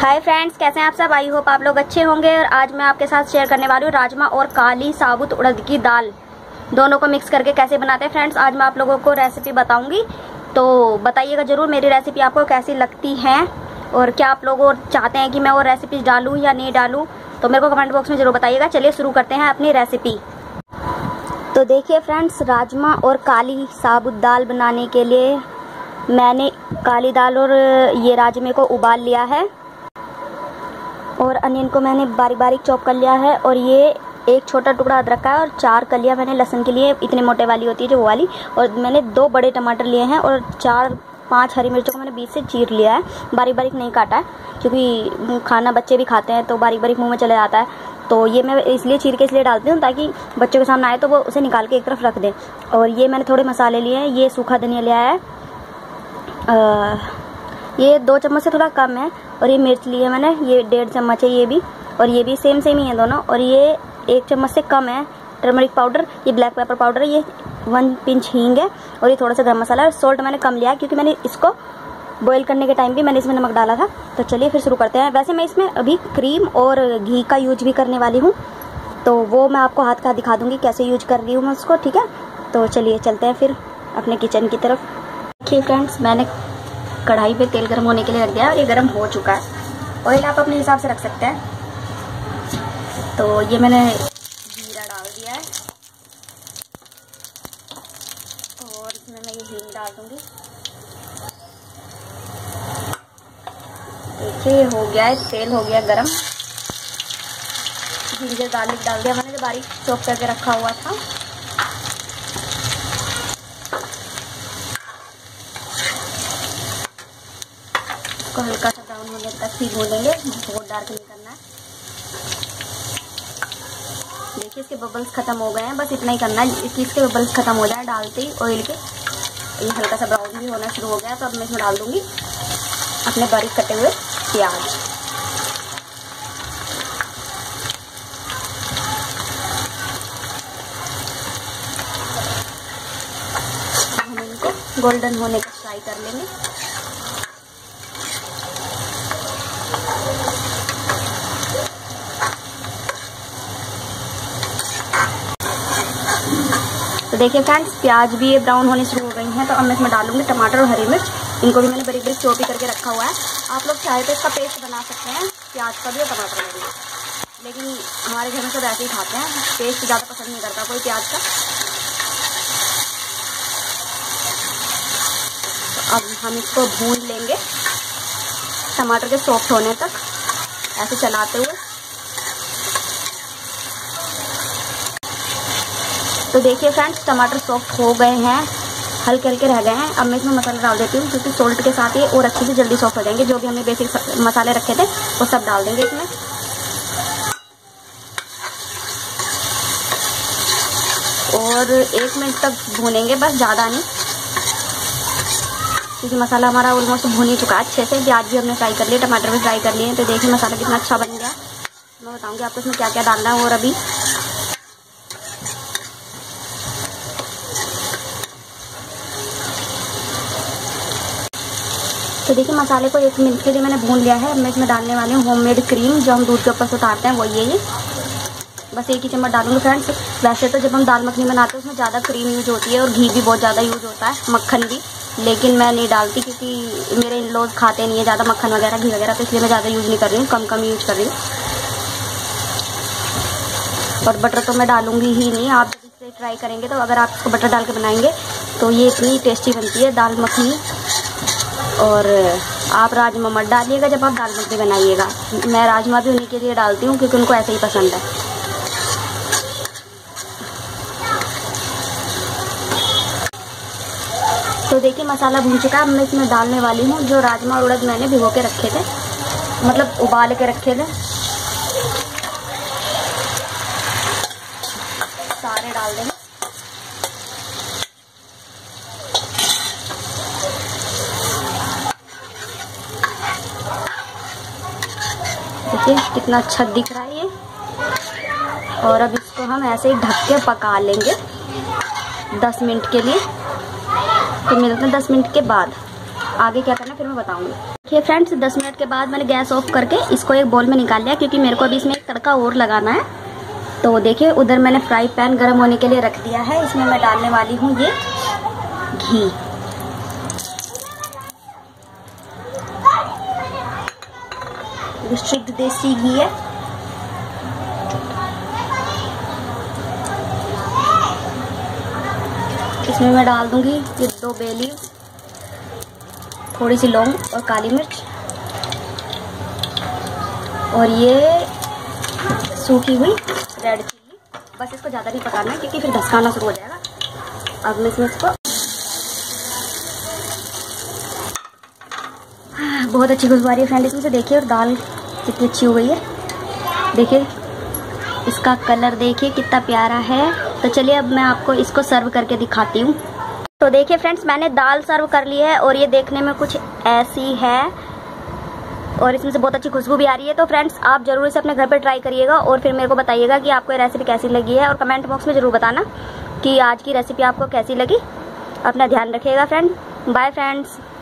Hi friends, कैसे हैं आप सब। आई होप आप लोग अच्छे होंगे। और आज मैं आपके साथ शेयर करने वाली हूँ राजमा और काली साबुत उड़द की दाल दोनों को मिक्स करके कैसे बनाते हैं। फ्रेंड्स, आज मैं आप लोगों को रेसिपी बताऊंगी, तो बताइएगा जरूर मेरी रेसिपी आपको कैसी लगती है और क्या आप लोग और चाहते हैं कि मैं और रेसिपी डालूँ या नहीं डालूँ, तो मेरे को कमेंट बॉक्स में जरूर बताइएगा। चलिए शुरू करते हैं अपनी रेसिपी। तो देखिए फ्रेंड्स, राजमा और काली साबुत दाल बनाने के लिए मैंने काली दाल और ये राजमे को उबाल लिया है और अनियन को मैंने बारीक बारीक चॉप कर लिया है। और ये एक छोटा टुकड़ा अदरक का है और 4 कलियां मैंने लहसुन के लिए, इतने मोटे वाली होती है जो वो वाली। और मैंने 2 बड़े टमाटर लिए हैं और 4-5 हरी मिर्चों को मैंने बीच से चीर लिया है। बारीक बारीक नहीं काटा है क्योंकि खाना बच्चे भी खाते हैं तो बारीक बारीक मुंह में चले जाता है, तो ये मैं इसलिए चीर के इसलिए डालती हूँ ताकि बच्चों के सामने आए तो वो उसे निकाल के एक तरफ रख दें। और ये मैंने थोड़े मसाले लिए हैं। ये सूखा धनिया लिया है, ये 2 चम्मच से थोड़ा कम है। और ये मिर्च ली है मैंने, ये 1.5 चम्मच है ये भी, और ये भी सेम ही है दोनों। और ये 1 चम्मच से कम है टर्मरिक पाउडर, ये ब्लैक पेपर पाउडर है, ये 1 पिंच हींग है और ये थोड़ा सा गरम मसाला है। सॉल्ट मैंने कम लिया क्योंकि मैंने इसको बॉईल करने के टाइम भी मैंने इसमें नमक डाला था। तो चलिए फिर शुरू करते हैं। वैसे मैं इसमें अभी क्रीम और घी का यूज भी करने वाली हूँ, तो वो मैं आपको हाथ का दिखा दूंगी कैसे यूज कर रही हूँ मैं उसको, ठीक है। तो चलिए चलते हैं फिर अपने किचन की तरफ। देखिए फ्रेंड्स, मैंने कढ़ाई पे तेल गर्म होने के लिए रख दिया है और ये गर्म हो चुका है। ऑयल आप अपने हिसाब से रख सकते हैं। तो ये मैंने जीरा डाल दिया है और इसमें मैं ये हींग डाल दूंगी। देखिए हो गया है, तेल हो गया गरम। जिंजर गार्लिक डाल दिया मैंने जो बारीक चॉप करके रखा हुआ था। इसको हल्का सा ब्राउन होने तक ही भूनेंगे, बहुत डार्क नहीं करना है। देखिए इसके बबल्स खत्म हो गए हैं, बस इतना ही करना है कि इसके बबल्स खत्म हो जाए डालते ही ऑयल के। ये हल्का सा ब्राउन भी होना शुरू हो गया, तो अब मैं इसमें डाल दूंगी अपने बारीक कटे हुए प्याज। हम इनको गोल्डन होने का फ्राई कर लेंगे। तो देखिए फ्रेंड्स, प्याज भी ये ब्राउन होने शुरू हो गई हैं। तो अब मैं इसमें डालूंगी टमाटर और हरी मिर्च। इनको भी मैंने बारीक बारीक चॉप करके रखा हुआ है। आप लोग चाहे तो इसका पेस्ट बना सकते हैं, प्याज का भी और टमाटर का भी, लेकिन हमारे घर में तो वैसे ही खाते हैं, पेस्ट ज़्यादा पसंद नहीं करता कोई प्याज का। तो अब हम इसको भून लेंगे टमाटर के सॉफ्ट होने तक, ऐसे चलाते हुए। तो देखिए फ्रेंड्स, टमाटर सॉफ्ट हो गए हैं, हल्के हल्के रह गए हैं। अब मैं इसमें मसाला डाल देती हूँ क्योंकि सॉल्ट के साथ ये और अच्छे से जल्दी सॉफ्ट हो जाएंगे। जो भी हमने बेसिक मसाले रखे थे वो सब डाल देंगे इसमें। और 1 मिनट तक भूनेंगे, बस ज़्यादा नहीं, क्योंकि मसाला हमारा ऑलमोस्ट भून ही चुका है अच्छे से। प्याज भी हमने फ्राई कर लिया, टमाटर भी फ्राई कर लिए। तो देखिए मसाला कितना अच्छा बन गया। मैं बताऊँगी आपको इसमें क्या क्या डालना है। और अभी तो देखिए मसाले को 1 मिनट के लिए मैंने भून लिया है। अब मैं इसमें डालने वाली हूँ होममेड क्रीम, जो हम दूध के ऊपर से उतारते हैं, वही है ये। बस 1 ही चम्मच डालूंगी फ्रेंड्स। वैसे तो जब हम दाल मखनी बनाते हैं उसमें ज़्यादा क्रीम यूज होती है और घी भी बहुत ज़्यादा यूज होता है, मक्खन भी, लेकिन मैं नहीं डालती क्योंकि मेरे इन-लॉज खाते नहीं है ज़्यादा मक्खन वगैरह, घी वगैरह, तो इसलिए मैं ज़्यादा यूज़ नहीं कर रही हूँ, कम कम यूज कर रही हूँ। और बटर तो मैं डालूंगी ही नहीं। आप जब इसे ट्राई करेंगे तो अगर आप इसको बटर डाल के बनाएंगे तो ये इतनी टेस्टी बनती है दाल मखनी। और आप राजमा मत डालिएगा जब आप दाल मखनी बनाइएगा। मैं राजमा भी उन्हीं के लिए डालती हूँ क्योंकि उनको ऐसे ही पसंद है। तो देखिए मसाला भून चुका है। अब मैं इसमें डालने वाली हूँ जो राजमा और उड़द मैंने भिगो के रखे थे, मतलब उबाल के रखे थे, सारे डाल देंगे। देखिए कितना अच्छा दिख रहा है ये। और अब इसको हम ऐसे ही ढक के पका लेंगे 10 मिनट के लिए। फिर मिलते हैं 10 मिनट के बाद। आगे क्या करना है फिर मैं बताऊंगी। देखिए फ्रेंड्स 10 मिनट के बाद मैंने गैस ऑफ करके इसको एक बोल में निकाल लिया, क्योंकि मेरे को अभी इसमें एक तड़का और लगाना है। तो देखिए उधर मैंने फ्राई पैन गर्म होने के लिए रख दिया है। इसमें मैं डालने वाली हूँ ये घी। शुद्ध देसी घी है। इसमें मैं डाल दूंगी ये 2 बे लीव्स, थोड़ी सी लौंग और काली मिर्च, और ये सूखी हुई रेड चिल्ली। बस इसको ज़्यादा नहीं पकाना है क्योंकि फिर धसकाना शुरू हो जाएगा। अब मैं इसमें इसको बहुत अच्छी खुशबू आ रही है फ्रेंड इसमें से। देखिए और दाल कितनी अच्छी हो गई है। देखिए इसका कलर देखिए कितना प्यारा है। तो चलिए अब मैं आपको इसको सर्व करके दिखाती हूँ। तो देखिए फ्रेंड्स मैंने दाल सर्व कर ली है और ये देखने में कुछ ऐसी है और इसमें से बहुत अच्छी खुशबू भी आ रही है। तो फ्रेंड्स आप जरूर इसे अपने घर पर ट्राई करिएगा और फिर मेरे को बताइएगा कि आपको ये रेसिपी कैसी लगी है, और कमेंट बॉक्स में जरूर बताना कि आज की रेसिपी आपको कैसी लगी। अपना ध्यान रखिएगा फ्रेंड। Bye friends.